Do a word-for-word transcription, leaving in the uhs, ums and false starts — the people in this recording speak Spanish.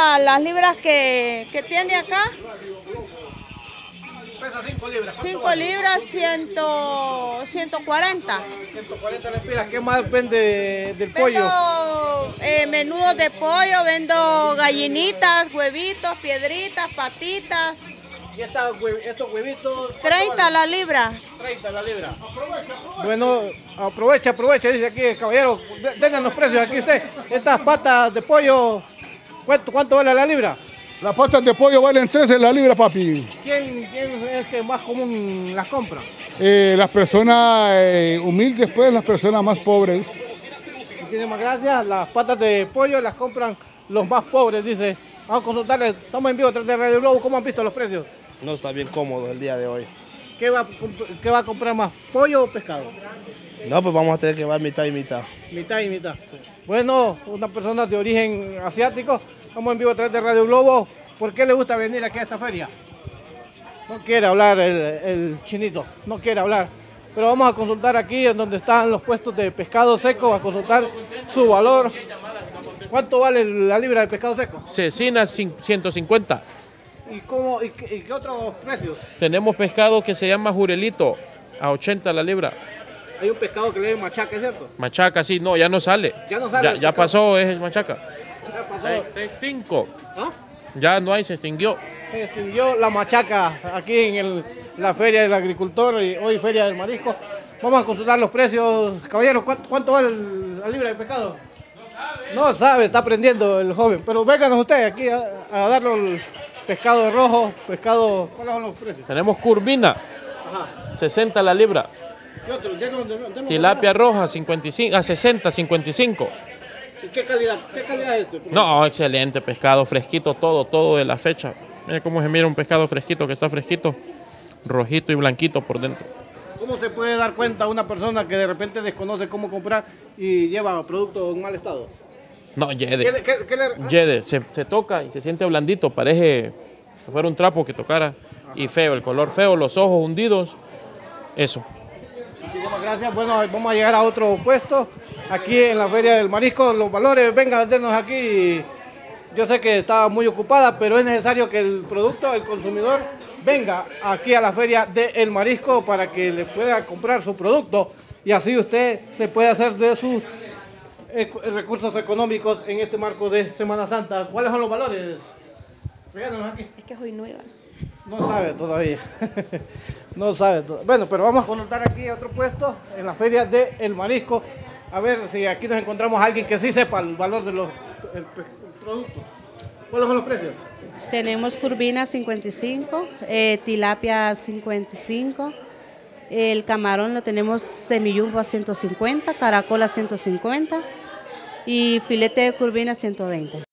Las libras que, que tiene acá. Pesa cinco libras. cinco libras, ciento cuarenta. ciento cuarenta lempiras. ¿Qué más vende del pollo? Vendo eh, menudos de pollo, vendo gallinitas, huevitos, piedritas, patitas. ¿Y esta, estos huevitos? treinta la libra. treinta la libra. Bueno, aprovecha, aprovecha, dice aquí el caballero. Tengan los precios aquí usted. Estas patas de pollo, ¿cuánto, cuánto vale la libra? Las patas de pollo valen trece la libra, papi. ¿Quién, quién es que más común las compra? Eh, las personas eh, humildes, pues, las personas más pobres. Muchísimas gracias. Las patas de pollo las compran los más pobres, dice. Vamos a consultarle. Estamos en vivo a través de Radio Globo. ¿Cómo han visto los precios? No está bien cómodo el día de hoy. ¿Qué va, qué va a comprar más, pollo o pescado? No, pues vamos a tener que llevar mitad y mitad. Mitad y mitad. Bueno, una persona de origen asiático. Estamos en vivo a través de Radio Globo. ¿Por qué le gusta venir aquí a esta feria? No quiere hablar el, el chinito, no quiere hablar. Pero vamos a consultar aquí en donde están los puestos de pescado seco, a consultar su valor. ¿Cuánto vale la libra de pescado seco? Cecina ciento cincuenta. ¿Y, cómo, y, qué, y qué otros precios? Tenemos pescado que se llama jurelito, a ochenta la libra. Hay un pescado que le llaman machaca, ¿es cierto? Machaca, sí, no, ya no sale. Ya no sale. Ya, ya pasó, es el machaca. Ya pasó. Se extinguió. ¿Ah? Ya no hay, se extinguió. Se extinguió la machaca aquí en el, la Feria del Agricultor y hoy Feria del Marisco. Vamos a consultar los precios. Caballero, ¿cuánto, cuánto vale la libra de pescado? No sabe, está aprendiendo el joven. Pero vénganos usted aquí a, a darle el pescado rojo, pescado... ¿Cuáles son los precios? Tenemos curvina, Ajá. sesenta la libra. ¿Qué otro? Denos, denos, denos, Tilapia roja, cincuenta y cinco, a sesenta, cincuenta y cinco. ¿Y qué calidad, qué calidad es esto? No, excelente pescado, fresquito, todo, todo de la fecha. Mira cómo se mira un pescado fresquito, que está fresquito, rojito y blanquito por dentro. ¿Cómo se puede dar cuenta una persona que de repente desconoce cómo comprar y lleva producto en mal estado? No, yede. ¿Qué, qué, qué le... Yede, se, se toca y se siente blandito, parece que fuera un trapo que tocara. Ajá. Y feo, el color feo, los ojos hundidos, eso. Muchísimas gracias. Bueno, vamos a llegar a otro puesto, aquí en la Feria del Marisco. Los valores, venga, denos aquí. Yo sé que está muy ocupada, pero es necesario que el producto, el consumidor, venga aquí a la Feria del Marisco para que le pueda comprar su producto y así usted se puede hacer de sus recursos económicos en este marco de Semana Santa. ¿Cuáles son los valores? Regálanos aquí. Es que soy nueva. No sabe todavía. No sabe todavía. Bueno, pero vamos a consultar aquí otro puesto en la Feria del Marisco. A ver si aquí nos encontramos a alguien que sí sepa el valor de los el, el producto. ¿Cuáles son los precios? Tenemos curvina cincuenta y cinco, eh, tilapia cincuenta y cinco, el camarón lo tenemos semijumbo a ciento cincuenta, caracol a ciento cincuenta y filete de curvina a ciento veinte.